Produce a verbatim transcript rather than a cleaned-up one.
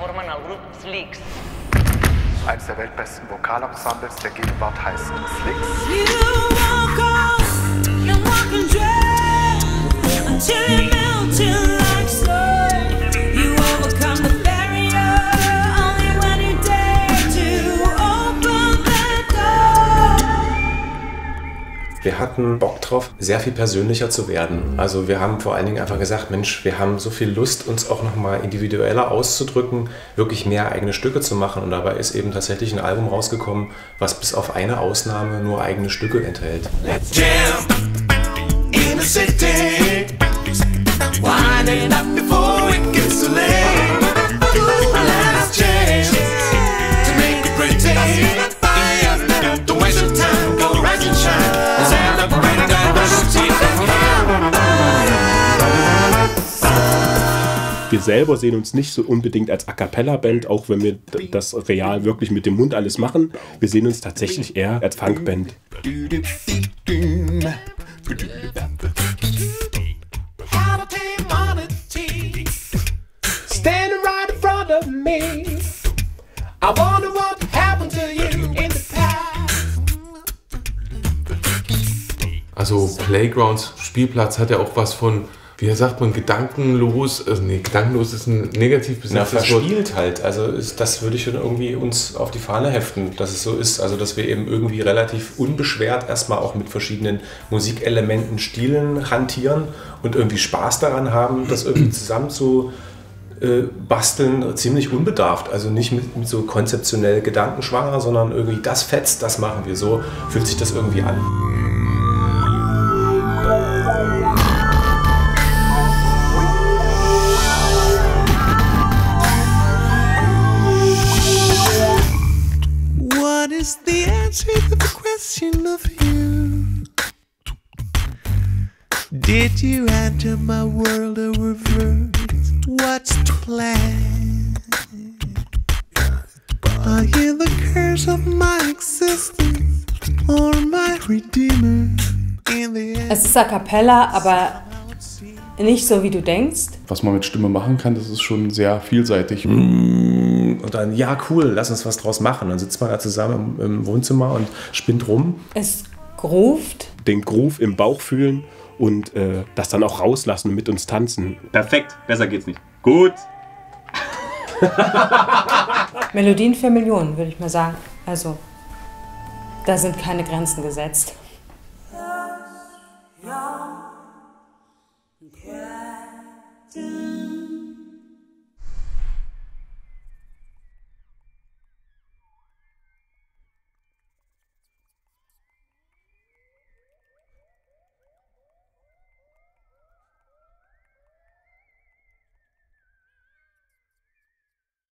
forman el grup Slicks. Eines der weltbesten Vokalensembles der Gegenwart heißt Slicks. Wir hatten Bock drauf, sehr viel persönlicher zu werden. Also wir haben vor allen Dingen einfach gesagt, Mensch, wir haben so viel Lust, uns auch noch mal individueller auszudrücken, wirklich mehr eigene Stücke zu machen. Und dabei ist eben tatsächlich ein Album rausgekommen, was bis auf eine Ausnahme nur eigene Stücke enthält. Let's jam in the city, winding up before it gets too late. Let's jam to make it pretty. Don't waste your time, go rise and shine. Wir selber sehen uns nicht so unbedingt als A-Cappella-Band, auch wenn wir das real wirklich mit dem Mund alles machen. Wir sehen uns tatsächlich eher als Funkband. Standing right in front of me, I wonder what happened to you in the past. Also Playgrounds, Spielplatz hat ja auch was von, wie sagt man, gedankenlos, also nee, gedankenlos ist ein negativ besetztes Wort. Verspielt halt, also ist, das würde ich schon irgendwie uns auf die Fahne heften, dass es so ist, also dass wir eben irgendwie relativ unbeschwert erstmal auch mit verschiedenen Musikelementen, Stilen hantieren und irgendwie Spaß daran haben, das irgendwie zusammen zu äh, basteln, ziemlich unbedarft, also nicht mit, mit so konzeptionell gedankenschwanger, sondern irgendwie das fetzt, das machen wir, so fühlt sich das irgendwie an. What is the answer to the question of you? Did you enter my world or reverse? What's the plan? Are you the curse of my existence or my redeemer in the end? Es ist A Cappella, aber nicht so, wie du denkst. Was man mit Stimme machen kann, das ist schon sehr vielseitig. Und dann, ja cool, lass uns was draus machen. Dann sitzt man da zusammen im, im Wohnzimmer und spinnt rum. Es groovt. Den Groove im Bauch fühlen und äh, das dann auch rauslassen und mit uns tanzen. Perfekt, besser geht's nicht. Gut. Melodien für Millionen, würde ich mal sagen. Also, da sind keine Grenzen gesetzt.